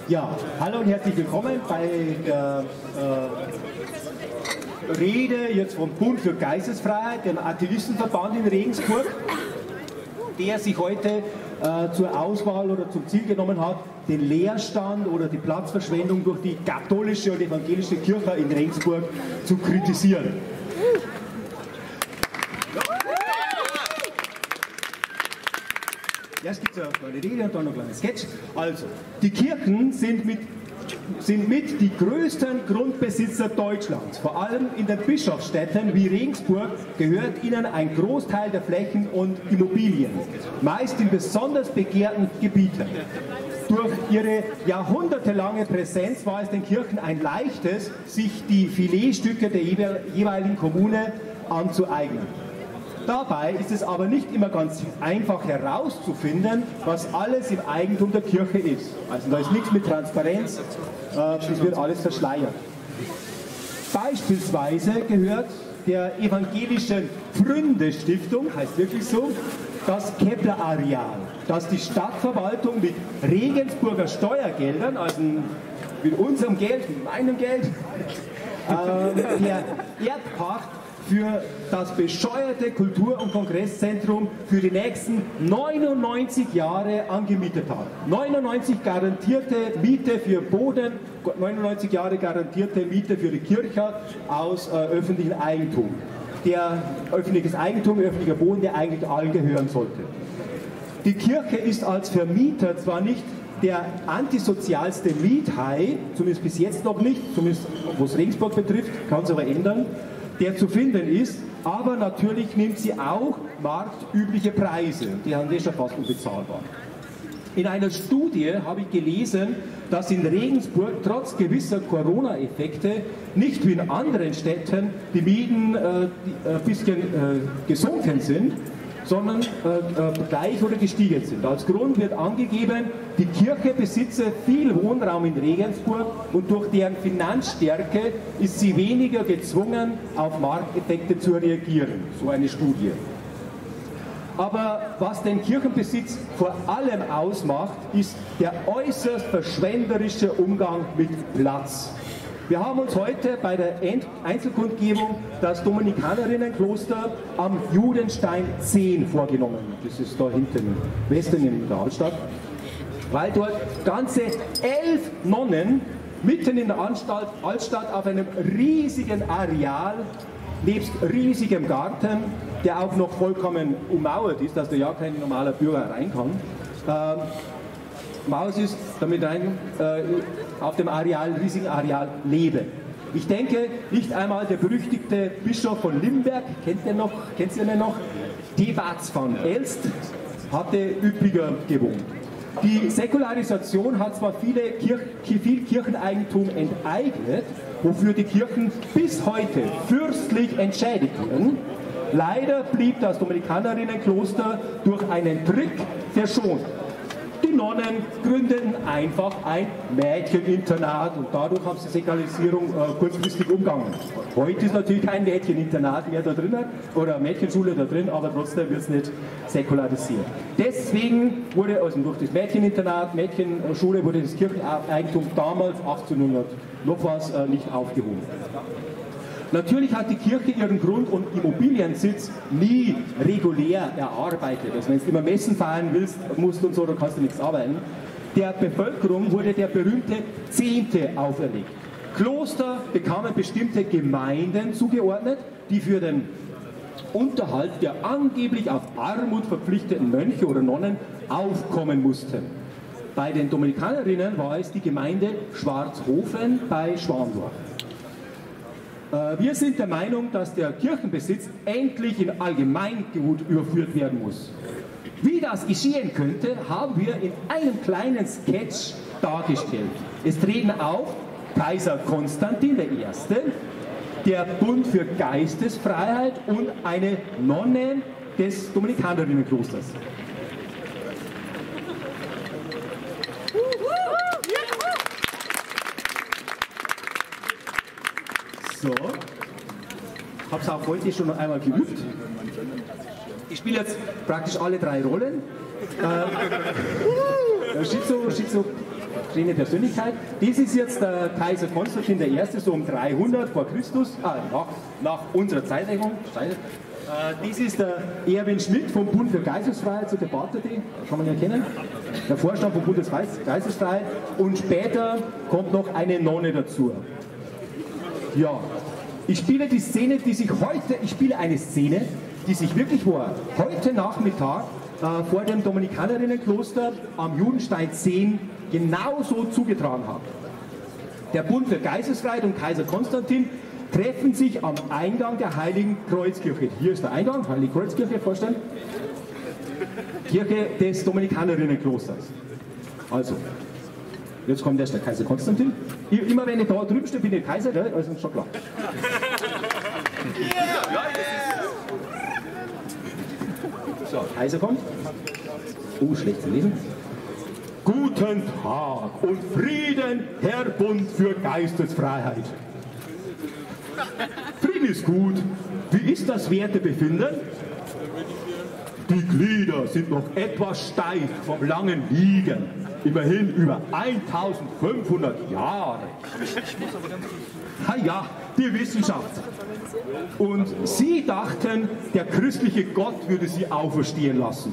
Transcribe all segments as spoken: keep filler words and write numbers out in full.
Ja, hallo und herzlich willkommen bei der äh, Rede jetzt vom Bund für Geistesfreiheit, dem Atheistenverband in Regensburg, der sich heute äh, zur Auswahl oder zum Ziel genommen hat, den Leerstand oder die Platzverschwendung durch die katholische und evangelische Kirche in Regensburg zu kritisieren. Erst gibt es eine kleine Rede und dann noch ein kleines Sketch. Also, die Kirchen sind mit, sind mit die größten Grundbesitzer Deutschlands. Vor allem in den Bischofsstädten wie Regensburg gehört ihnen ein Großteil der Flächen und Immobilien, meist in besonders begehrten Gebieten. Durch ihre jahrhundertelange Präsenz war es den Kirchen ein leichtes, sich die Filetstücke der jeweiligen Kommune anzueignen. Dabei ist es aber nicht immer ganz einfach herauszufinden, was alles im Eigentum der Kirche ist. Also da ist nichts mit Transparenz, es wird alles verschleiert. Beispielsweise gehört der evangelischen Pfründe-Stiftung, heißt wirklich so, das Kepler-Areal, das die Stadtverwaltung mit Regensburger Steuergeldern, also mit unserem Geld, mit meinem Geld, äh, der Erdpacht für das bescheuerte Kultur- und Kongresszentrum für die nächsten neunundneunzig Jahre angemietet hat. neunundneunzig garantierte Miete für Boden, neunundneunzig Jahre garantierte Miete für die Kirche aus äh, öffentlichem Eigentum. Der öffentliches Eigentum, öffentlicher Boden, der eigentlich allen gehören sollte. Die Kirche ist als Vermieter zwar nicht der antisozialste Miethai, zumindest bis jetzt noch nicht, zumindest was Regensburg betrifft, kann es aber ändern, der zu finden ist, aber natürlich nimmt sie auch marktübliche Preise, die haben wir schon fast unbezahlbar. In einer Studie habe ich gelesen, dass in Regensburg trotz gewisser Corona-Effekte nicht wie in anderen Städten die Mieten äh, die, ein bisschen äh, gesunken sind, sondern äh, äh, gleich oder gestiegen sind. Als Grund wird angegeben, die Kirche besitze viel Wohnraum in Regensburg und durch deren Finanzstärke ist sie weniger gezwungen, auf Markteffekte zu reagieren. So eine Studie. Aber was den Kirchenbesitz vor allem ausmacht, ist der äußerst verschwenderische Umgang mit Platz. Wir haben uns heute bei der Einzelkundgebung das Dominikanerinnenkloster am Judenstein zehn vorgenommen. Das ist da hinten im Westen in der Altstadt. Weil dort ganze elf Nonnen mitten in der Altstadt, Altstadt auf einem riesigen Areal, nebst riesigem Garten, der auch noch vollkommen ummauert ist, dass da ja kein normaler Bürger rein kann, äh, Maus ist, damit rein äh, auf dem Areal, riesigen Areal leben. Ich denke, nicht einmal der berüchtigte Bischof von Limberg, kennt ihr noch, kennt ihr noch? Thebats van Elst, hatte üppiger gewohnt. Die Säkularisation hat zwar viele Kirch, viel Kircheneigentum enteignet, wofür die Kirchen bis heute fürstlich entschädigt werden. Leider blieb das Dominikanerinnenkloster durch einen Trick verschont. Die Nonnen gründeten einfach ein Mädcheninternat und dadurch haben sie die Säkularisierung äh, kurzfristig umgangen. Heute ist natürlich kein Mädcheninternat mehr da drin oder Mädchenschule da drin, aber trotzdem wird es nicht säkularisiert. Deswegen wurde also durch das Mädcheninternat, Mädchenschule wurde das Kircheneigentum damals achtzehnhundert noch was äh, nicht aufgehoben. Natürlich hat die Kirche ihren Grund- und Immobiliensitz nie regulär erarbeitet. Also wenn du immer Messen feiern willst, musst und so, dann kannst du nichts arbeiten. Der Bevölkerung wurde der berühmte Zehnte auferlegt. Kloster bekamen bestimmte Gemeinden zugeordnet, die für den Unterhalt der angeblich auf Armut verpflichteten Mönche oder Nonnen aufkommen mussten. Bei den Dominikanerinnen war es die Gemeinde Schwarzhofen bei Schwandorf. Wir sind der Meinung, dass der Kirchenbesitz endlich in Allgemeingut überführt werden muss. Wie das geschehen könnte, haben wir in einem kleinen Sketch dargestellt. Es treten auf Kaiser Konstantin der Erste, der Bund für Geistesfreiheit und eine Nonne des Dominikanerinnenklosters. So, habe es auch heute schon noch einmal geübt. Ich spiele jetzt praktisch alle drei Rollen. Äh, Schizo, schizophrene Persönlichkeit. Das ist jetzt der Kaiser Konstantin der Erste, so um dreihundert vor Christus, ah, nach, nach unserer Zeitrechnung. Das ist der Erwin Schmidt vom Bund für Geistesfreiheit, so der Partei, kann man ja kennen. Der Vorstand vom Bund für Geistesfreiheit. Und später kommt noch eine Nonne dazu. Ja, ich spiele die Szene, die sich heute, ich spiele eine Szene, die sich wirklich war, heute Nachmittag äh, vor dem Dominikanerinnenkloster am Judenstein zehn genauso zugetragen hat. Der Bund für Geistesfreiheit und Kaiser Konstantin treffen sich am Eingang der Heiligen Kreuzkirche. Hier ist der Eingang, Heilige Kreuzkirche, vorstellen. Kirche des Dominikanerinnenklosters. Also, jetzt kommt erst der Kaiser Konstantin. Immer wenn ich da drüben stehe, bin ich Kaiser, gell? Also ist schon klar. So, Kaiser kommt. Oh, schlecht zu lesen. Guten Tag und Frieden, Herr Bund für Geistesfreiheit. Frieden ist gut. Wie ist das Wertebefinden? Die Glieder sind noch etwas steif vom langen Liegen. Immerhin über eintausendfünfhundert Jahre. Ha ja, die Wissenschaft. Und sie dachten, der christliche Gott würde sie auferstehen lassen.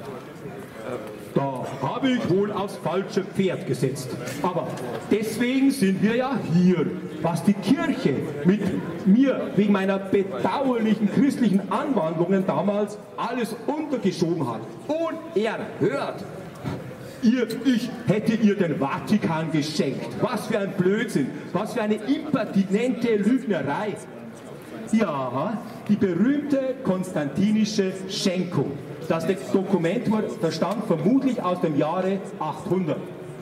Da habe ich wohl aufs falsche Pferd gesetzt. Aber deswegen sind wir ja hier. Was die Kirche mit mir wegen meiner bedauerlichen christlichen Anwandlungen damals alles untergeschoben hat. Unerhört. Ihr, ich hätte ihr den Vatikan geschenkt. Was für ein Blödsinn. Was für eine impertinente Lügnerei. Ja, die berühmte konstantinische Schenkung. Das Dokument stammt vermutlich aus dem Jahre achthundert.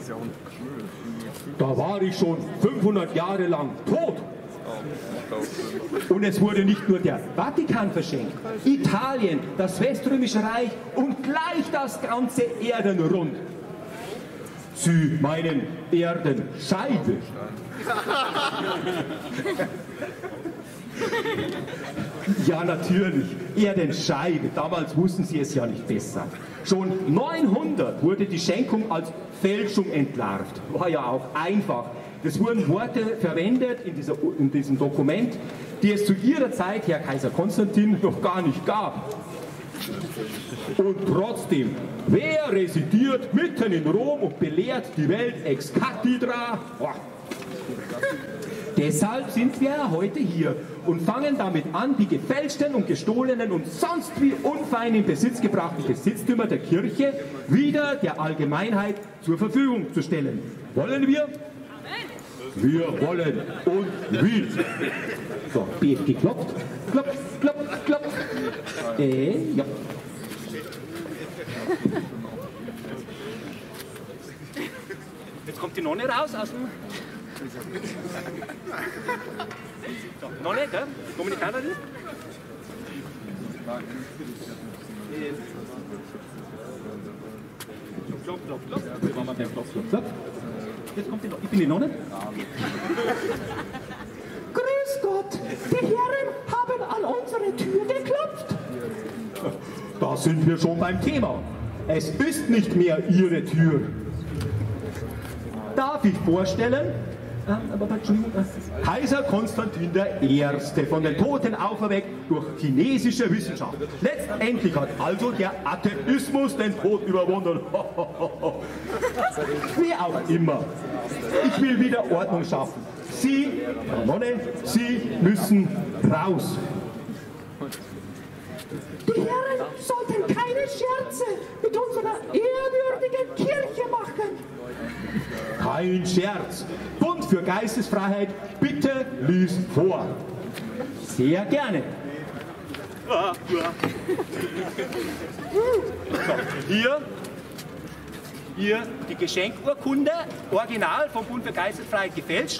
Da war ich schon fünfhundert Jahre lang tot. Und es wurde nicht nur der Vatikan verschenkt, Italien, das Weströmische Reich und gleich das ganze Erdenrund. Sie meinen Erdenscheibe. Ja, natürlich. Erdenscheibe. Damals wussten sie es ja nicht besser. Schon neunhundert wurde die Schenkung als Fälschung entlarvt. War ja auch einfach. Es wurden Worte verwendet in, dieser, in diesem Dokument, die es zu ihrer Zeit, Herr Kaiser Konstantin, noch gar nicht gab. Und trotzdem, wer residiert mitten in Rom und belehrt die Welt ex cathedra? Boah. Deshalb sind wir heute hier und fangen damit an, die gefälschten und gestohlenen und sonst wie unfein in Besitz gebrachten Besitztümer der Kirche wieder der Allgemeinheit zur Verfügung zu stellen. Wollen wir? Wir wollen und wie. So, B F geklopft. Klopf, klopf, klopf. Äh, ja. Jetzt kommt die Nonne raus aus dem... So, Nonne, gell? Dominikanerin? Klopf, klopf, klopf. Wir waren beim Klopf, klopf, klopf. Jetzt kommt die Nonne. Ich bin die Nonne. Grüß Gott, die Herren haben an unsere Tür geklopft. Da sind wir schon beim Thema. Es ist nicht mehr Ihre Tür. Darf ich vorstellen? Kaiser Konstantin der Erste, von den Toten auferweckt durch chinesische Wissenschaft. Letztendlich hat also der Atheismus den Tod überwunden. Wie auch immer. Ich will wieder Ordnung schaffen. Sie, Frau Nonne, Sie müssen raus. Die Herren sollten keine Scherze mit unserer ehrwürdigen Kirche machen. Kein Scherz. Bund für Geistesfreiheit, bitte lies vor. Sehr gerne. So, hier, hier die Geschenkurkunde, original vom Bund für Geistesfreiheit gefälscht.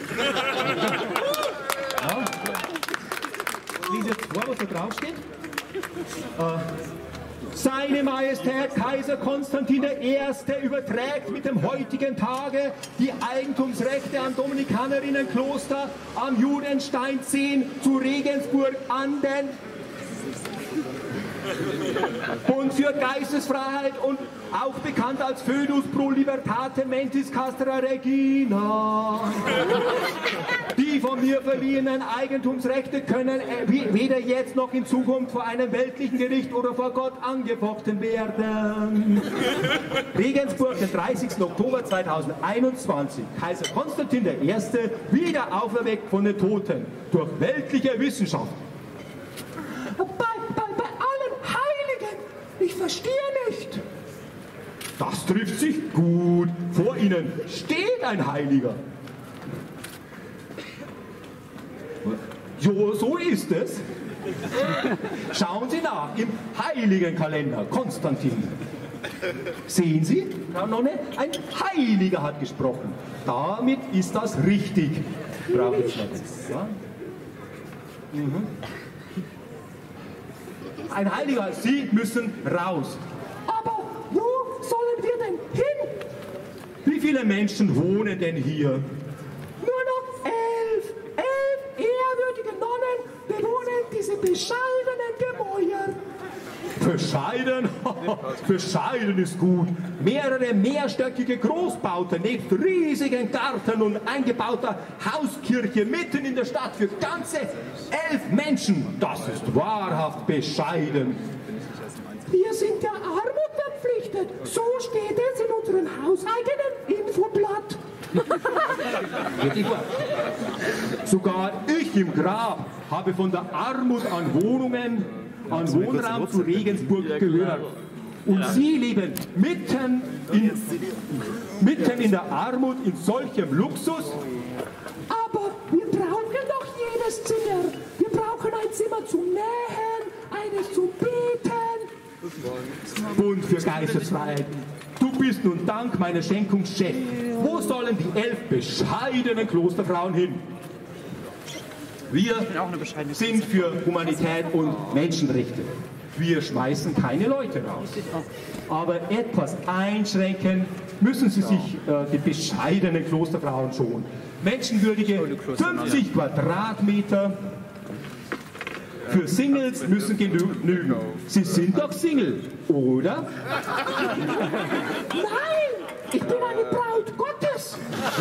Ja. Lies jetzt vor, was da drauf steht. Äh, Seine Majestät Kaiser Konstantin der Erste überträgt mit dem heutigen Tage die Eigentumsrechte am Dominikanerinnenkloster am Judenstein zehn zu Regensburg an den Bund für Geistesfreiheit und auch bekannt als Fönus pro libertate mentis castra regina. Die von mir verliehenen Eigentumsrechte können weder jetzt noch in Zukunft vor einem weltlichen Gericht oder vor Gott angefochten werden. Regensburg, den dreißigsten Oktober zweitausendeinundzwanzig. Kaiser Konstantin der Erste wieder auferweckt von den Toten durch weltliche Wissenschaft. Bei, bei, bei allen Heiligen, ich verstehe nicht. Das trifft sich gut. Vor Ihnen steht ein Heiliger. Jo, so ist es. Schauen Sie nach im Heiligenkalender Konstantin. Sehen Sie, Frau Nonne, ein Heiliger hat gesprochen. Damit ist das richtig. Brauche ich noch. Ja? Mhm. Ein Heiliger, Sie müssen raus. Aber wo sollen wir denn hin? Wie viele Menschen wohnen denn hier? Nur noch elf. Elf ehrwürdige Nonnen bewohnen diese bescheidenen Gemäuer. Bescheiden? Bescheiden ist gut. Mehrere mehrstöckige Großbauten nebst riesigen Garten und eingebauter Hauskirche mitten in der Stadt für ganze elf Menschen. Das ist wahrhaft bescheiden. Wir sind der Armut verpflichtet. So steht es in unserem hauseigenen Infoblatt. Sogar ich im Grab habe von der Armut an Wohnungen, an Wohnraum zu Regensburg gehört. Und Sie leben mitten in, mitten in der Armut in solchem Luxus? Aber wir brauchen doch jedes Zimmer. Wir brauchen ein Zimmer zum Nähen, eines zum Beten. Bund für Geistesfreiheit. Du bist nun dank meiner Schenkung Chef. Wo sollen die elf bescheidenen Klosterfrauen hin? Wir sind für Humanität und Menschenrechte. Wir schmeißen keine Leute raus. Aber etwas einschränken müssen sie sich, äh, die bescheidenen Klosterfrauen schon. Menschenwürdige fünfzig Quadratmeter für Singles müssen genügen. Sie sind doch Single, oder? Nein, ich bin eine Braut Gottes.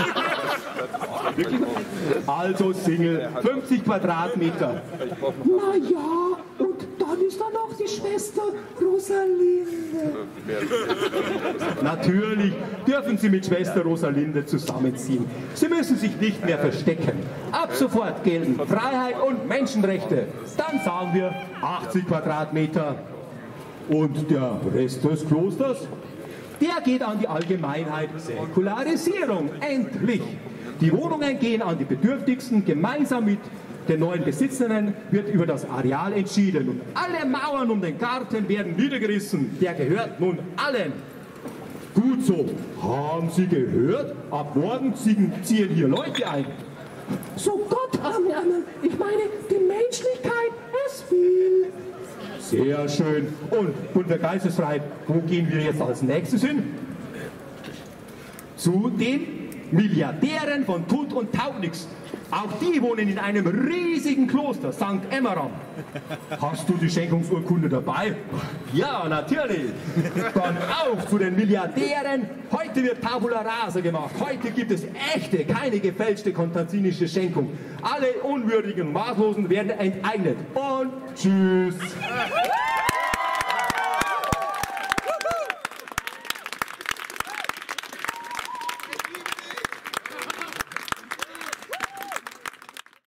Also Single, fünfzig Quadratmeter. Na ja, und dann ist da noch die Schwester Rosalinde. Natürlich dürfen Sie mit Schwester Rosalinde zusammenziehen. Sie müssen sich nicht mehr verstecken. Ab sofort gelten Freiheit und Menschenrechte. Dann sagen wir achtzig Quadratmeter. Und der Rest des Klosters? Der geht an die Allgemeinheit. Säkularisierung, endlich. Die Wohnungen gehen an die Bedürftigsten. Gemeinsam mit den neuen Besitzerinnen wird über das Areal entschieden. Und alle Mauern um den Garten werden niedergerissen. Der gehört nun allen. Gut so. Haben Sie gehört? Ab morgen ziehen, ziehen hier Leute ein. So Gott haben wir einmal. Ich meine, die Menschlichkeit ist viel. Sehr schön. Und, und für Geistesfreiheit, wo gehen wir jetzt als nächstes hin? Zu den Milliardären von Tut und Taugnichts. Auch die wohnen in einem riesigen Kloster, Sankt Emmeram. Hast du die Schenkungsurkunde dabei? Ja, natürlich. Dann auf zu den Milliardären. Heute wird Tabula Rasa gemacht. Heute gibt es echte, keine gefälschte konstantinische Schenkung. Alle Unwürdigen und Maßlosen werden enteignet. Und tschüss.